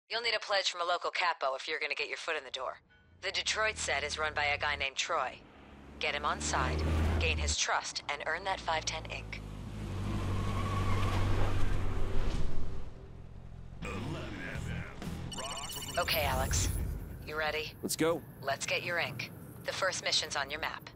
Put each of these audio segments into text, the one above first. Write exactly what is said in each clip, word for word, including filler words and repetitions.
You'll need a pledge from a local capo if you're gonna get your foot in the door. The Detroit set is run by a guy named Troy. Get him on side, gain his trust, and earn that five ten ink. Okay, Alex. You ready? Let's go. Let's get your ink. The first mission's on your map.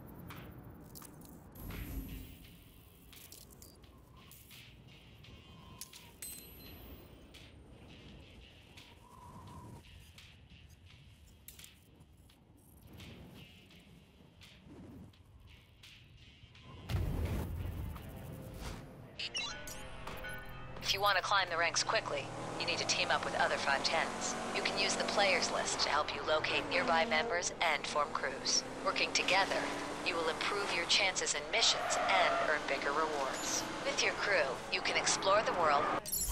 If you want to climb the ranks quickly, you need to team up with other five tens. You can use the players list to help you locate nearby members and form crews. Working together, you will improve your chances in missions and earn bigger rewards. With your crew, you can explore the world.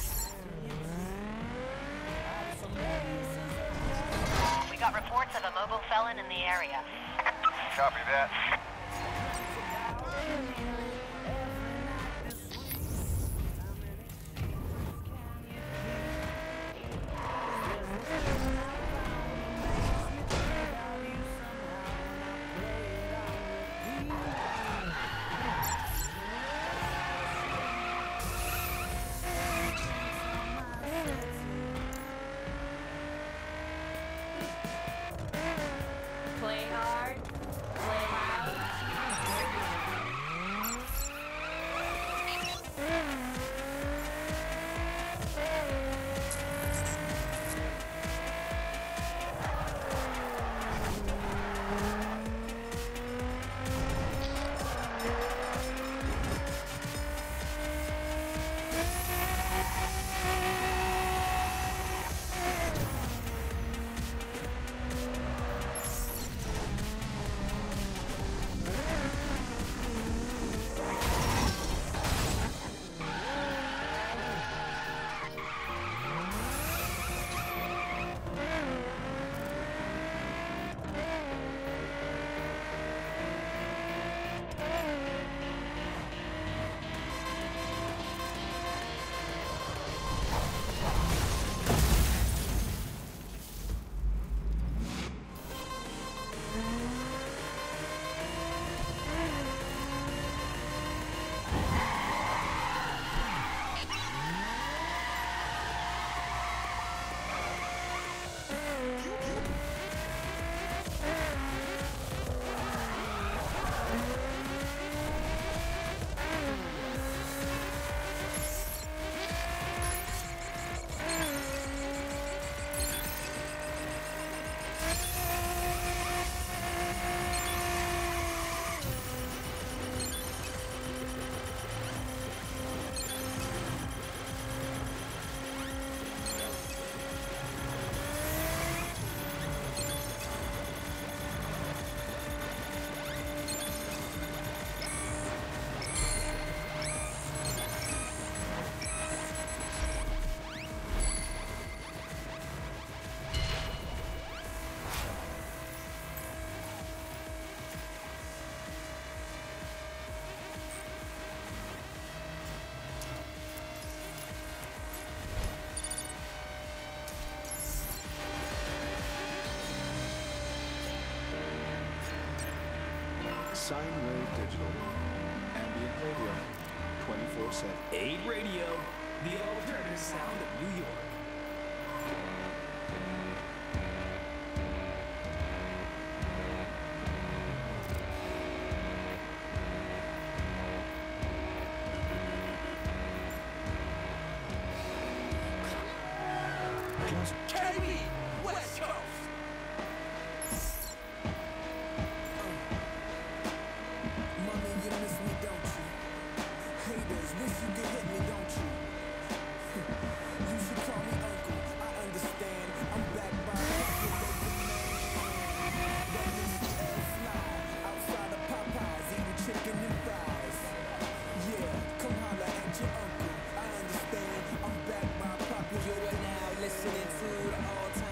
We got reports of a mobile felon in the area. Copy that. Play hard, play loud. Sine Wave Digital. Ambient radio. twenty-four seven. Aid Radio, the alternative sound of New York. K B, West Coast. Mommy, you miss me, don't you? Haters, wish you could hit me, don't you? You should call me uncle, I understand. I'm back by your baby man. That means L fly outside of Popeyes, eating chicken and fries. Yeah, come holla at your uncle, I understand. I'm back by popular. You are now listening to the all-time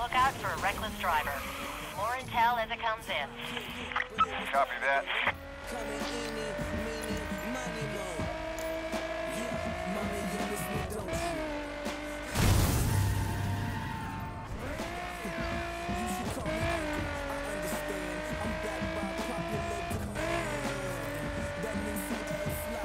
lookout for a reckless driver. More intel as it comes in. Copy that. Coming eeny, meeny, money, mo. Yeah, mommy, you miss me, don't you? You should call me uncle. I understand. I'm back by popular demand. That new suit air fly.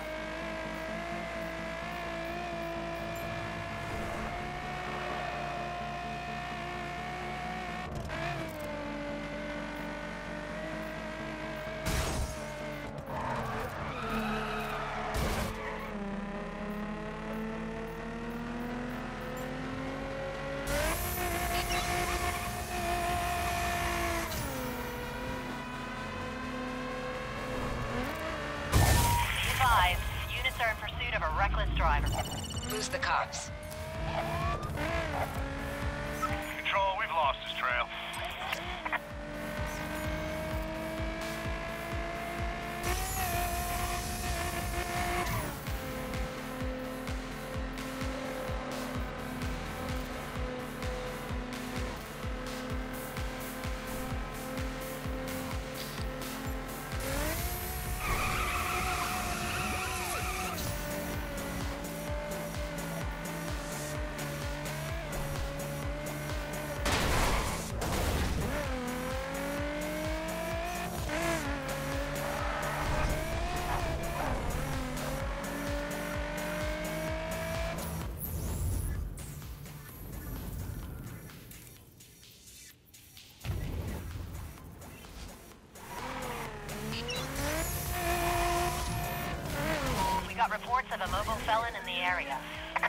Five. Units are in pursuit of a reckless driver. Lose the cops. Control, we've lost his trail. We got reports of a mobile felon in the area.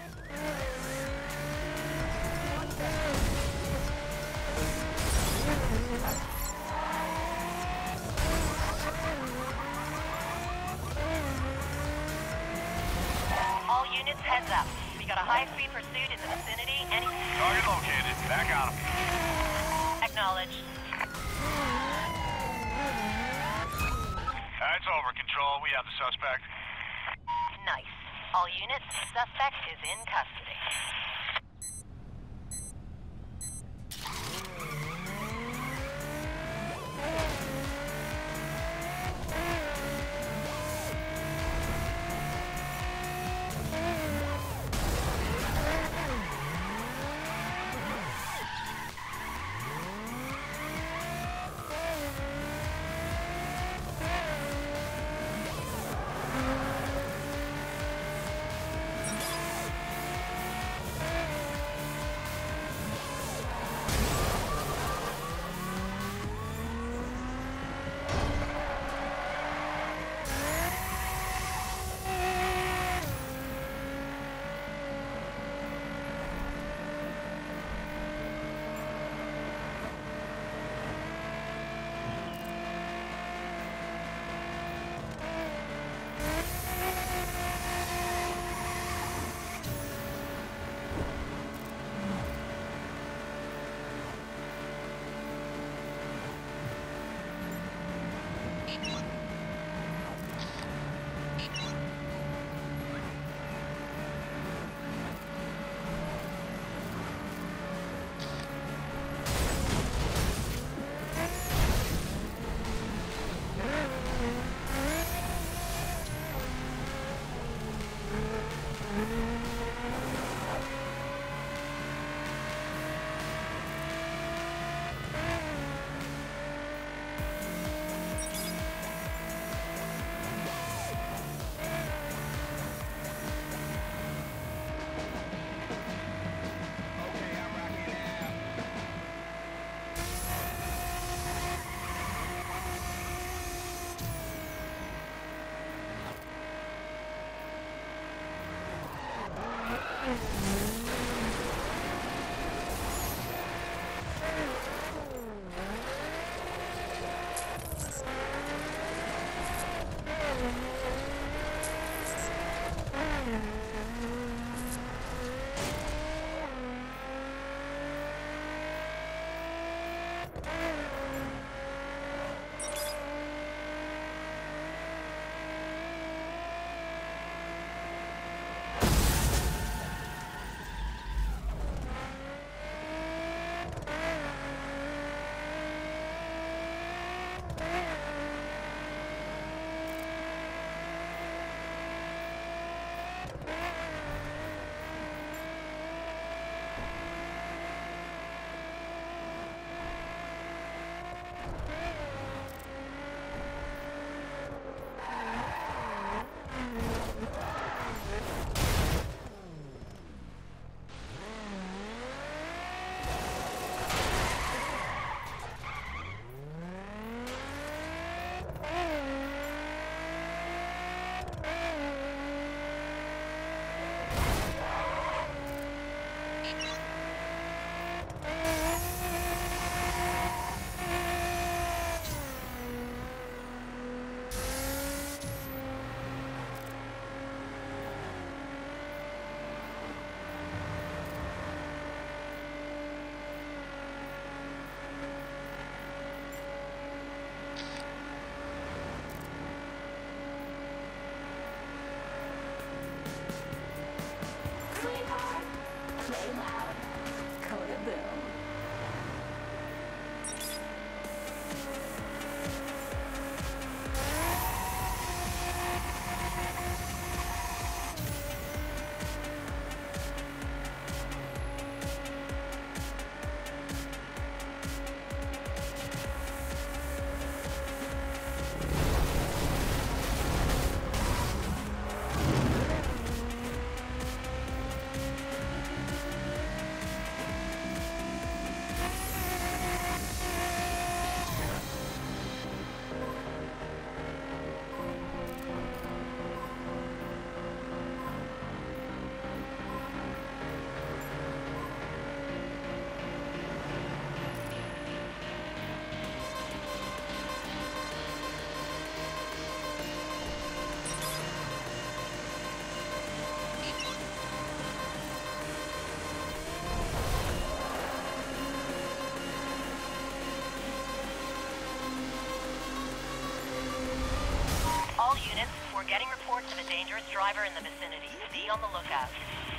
All units, heads up. We got a high-speed pursuit in the vicinity. Any... Target located. Back on him. Acknowledged. That's over, Control. We have the suspect. Nice. All units, suspect is in custody. getting reports of a dangerous driver in the vicinity. Be on the lookout.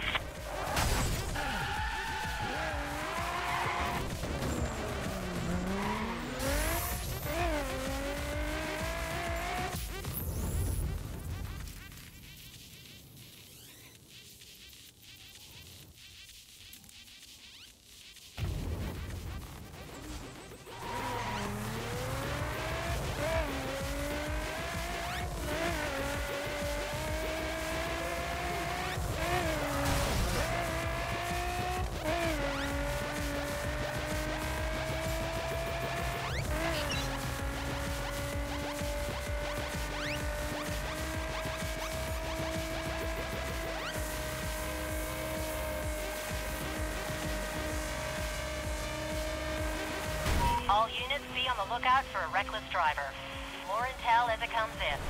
All units be on the lookout for a reckless driver. More intel as it comes in.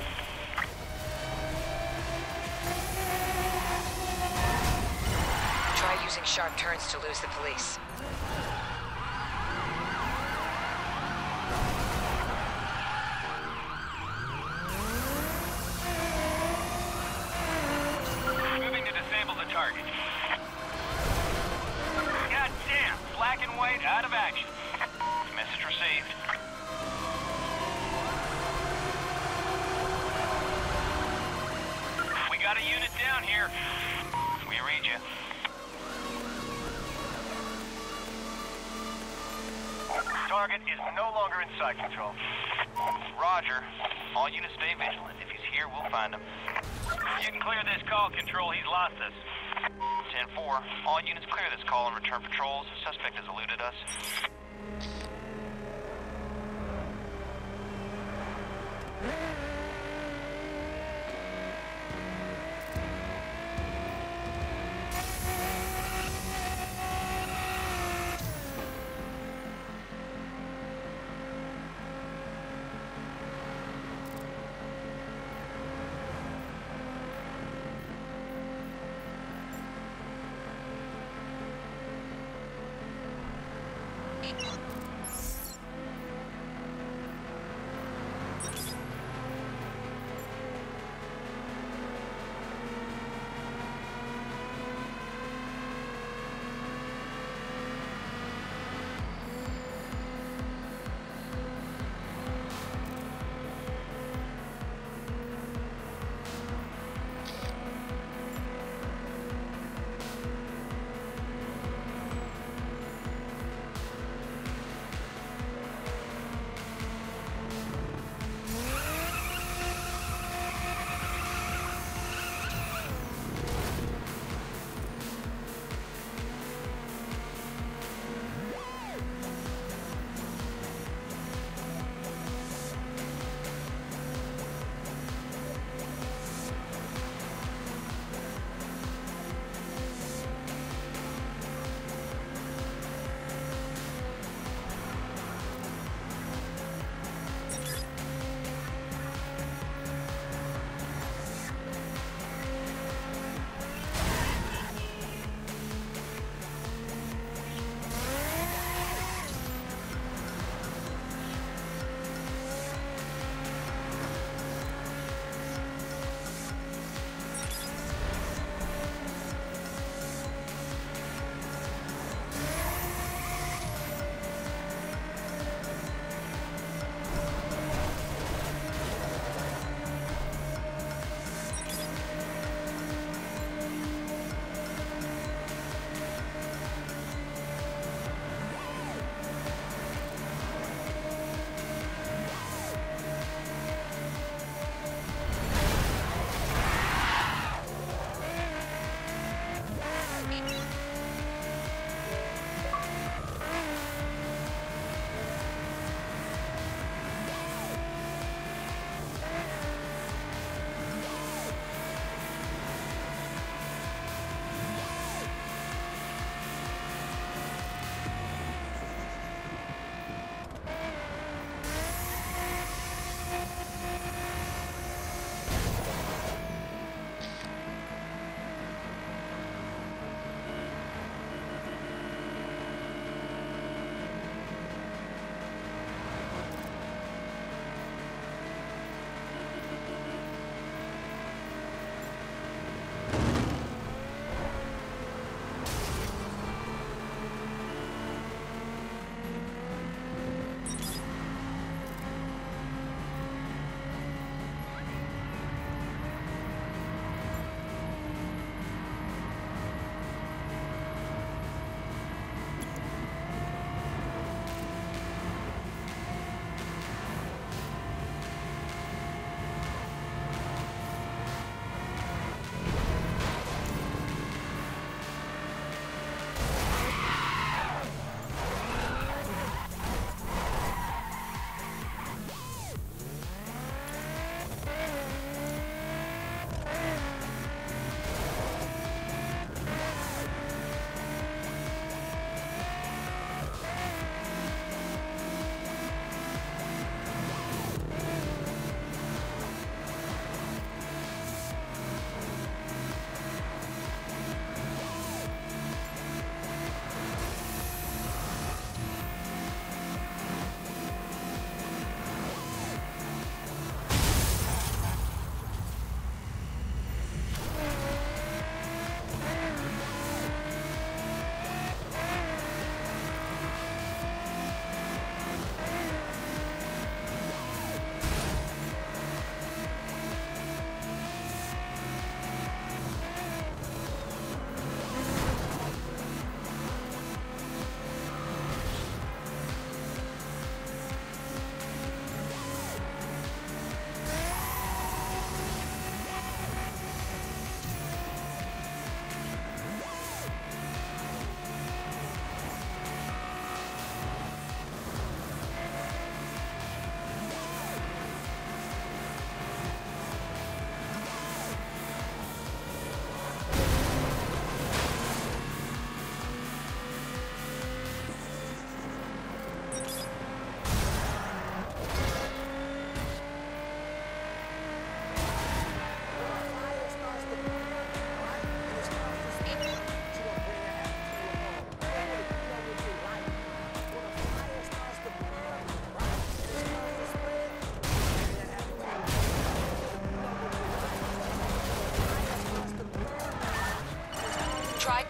Try using sharp turns to lose the police. Moving to disable the target. God damn! Black and white out of action. Message received. We got a unit down here. We read you. Target is no longer in sight control. Roger. All units stay vigilant. If he's here, we'll find him. You can clear this call, Control. He's lost us. ten four. All units clear this call and return patrols. Suspect has eluded us.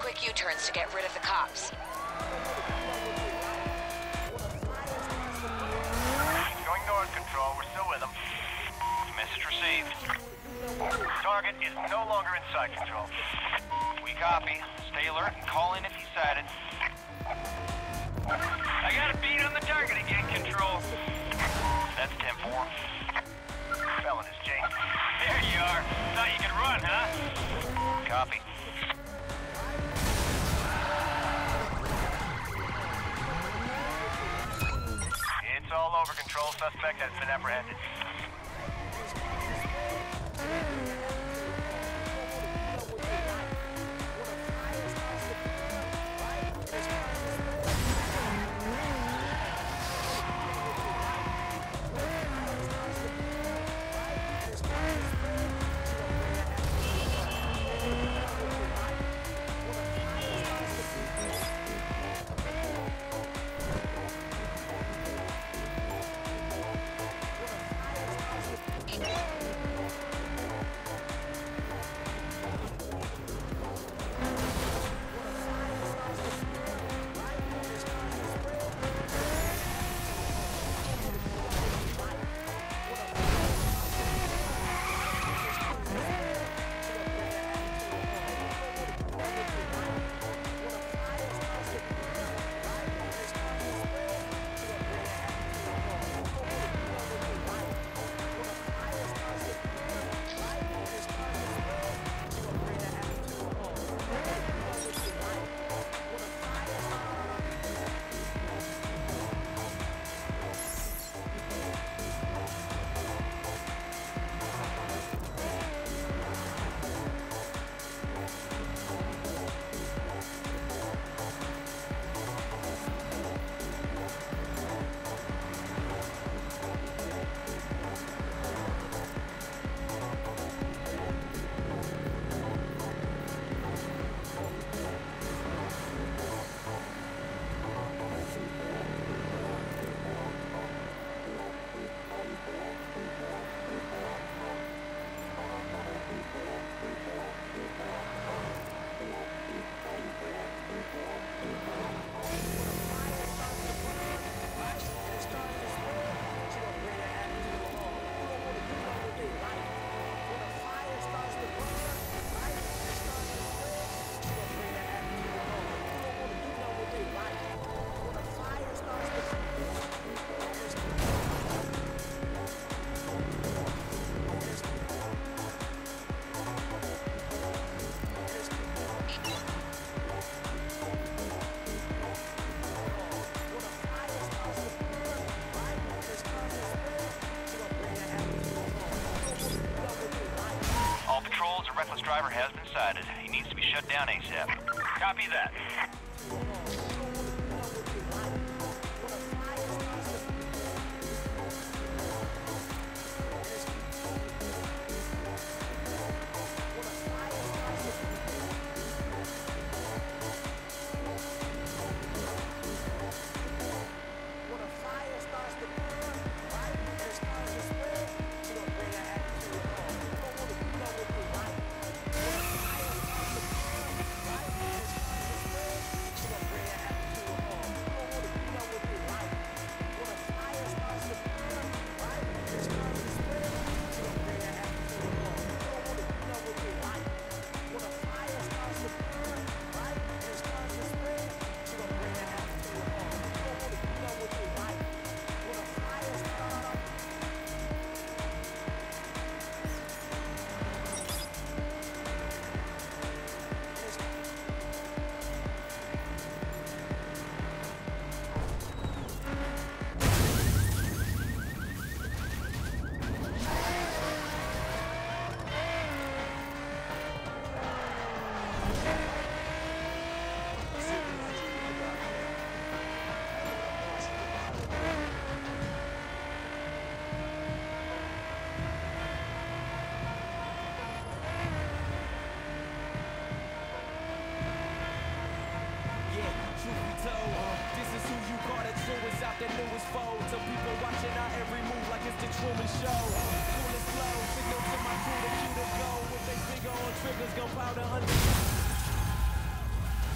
quick U-turns to get rid of the cops. Going north, Control. We're still with them. Message received. Target is no longer in sight, Control. We copy. Stay alert and call in if he's sighted. I got a beat on the target again, Control. That's ten four. Felon is Jake. There you are. Thought you could run, huh? Copy. It's all over, Control. Suspect has been apprehended. Reckless driver has been sighted. He needs to be shut down ASAP. Copy that. The newest foe, to people watching our every move like it's the Truman Show. Cool and slow, signal to my crew to cue to go. With they finger on triggers, gunpowder under.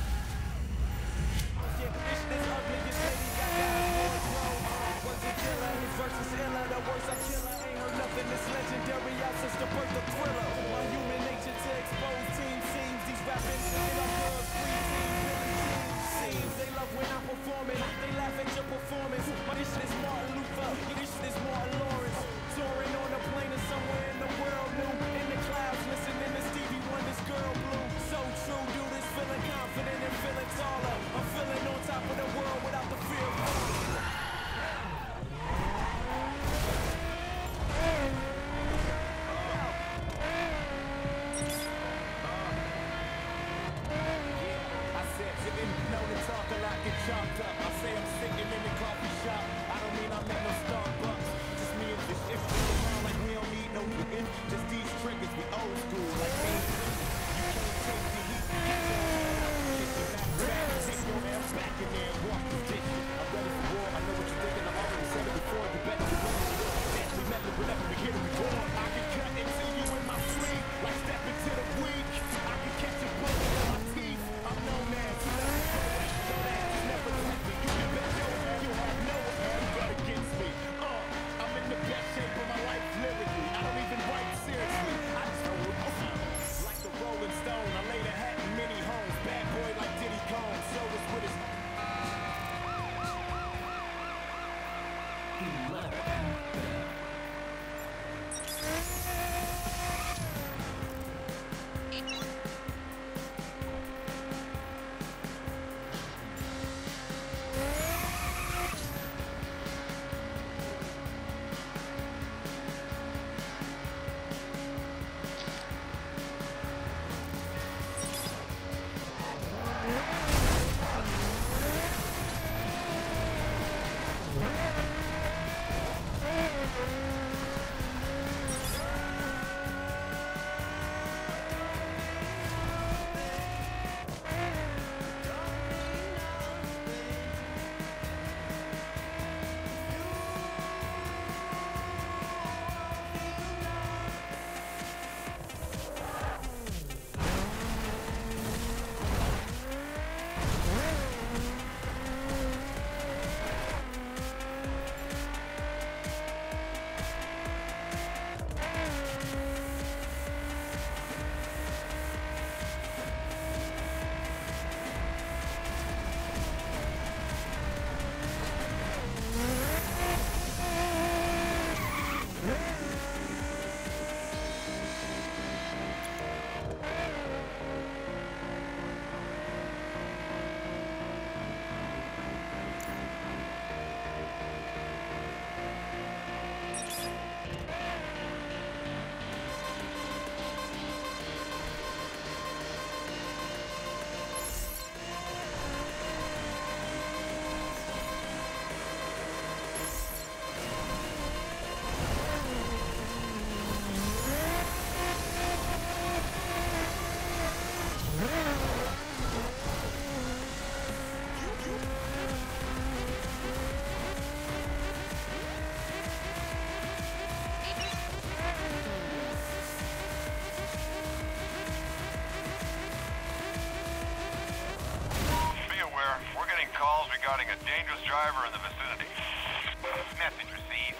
regarding a dangerous driver in the vicinity. Message received.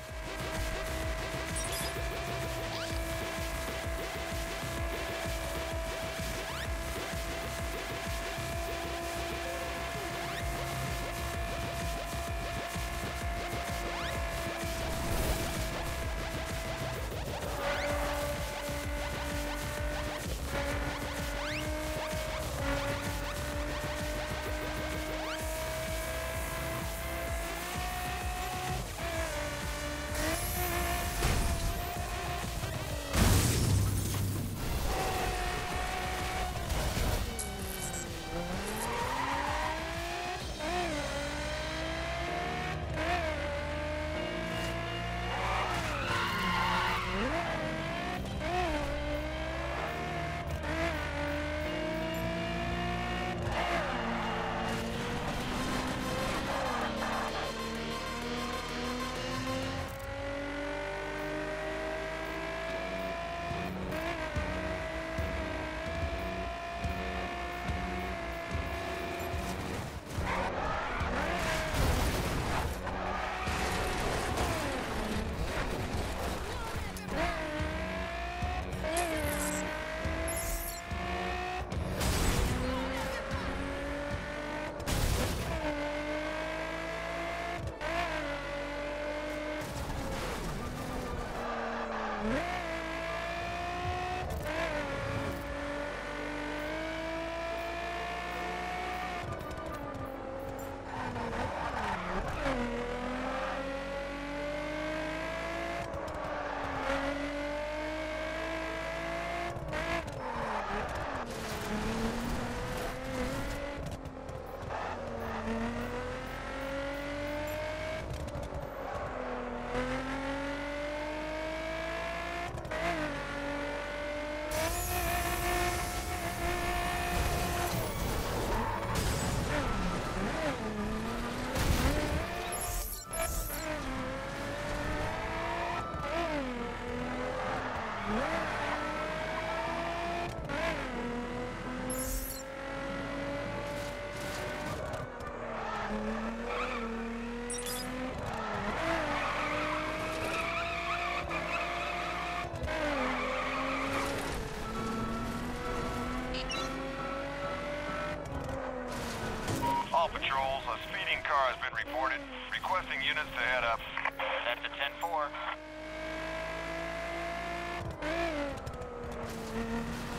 All patrols, a speeding car has been reported. Requesting units to head up. That's a ten four.